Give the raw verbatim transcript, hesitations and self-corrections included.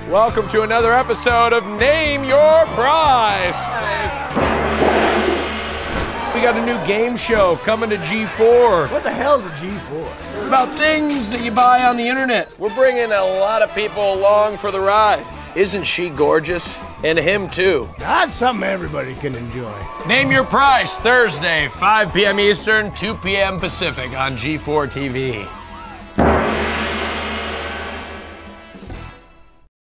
Welcome to another episode of Name Your Prize. We got a new game show coming to G four. What the hell's a G four? It's about things that you buy on the internet. We're bringing a lot of people along for the ride. Isn't she gorgeous? And him too. That's something everybody can enjoy. Name Your Prize, Thursday, five p m Eastern, two p m Pacific on G four T V.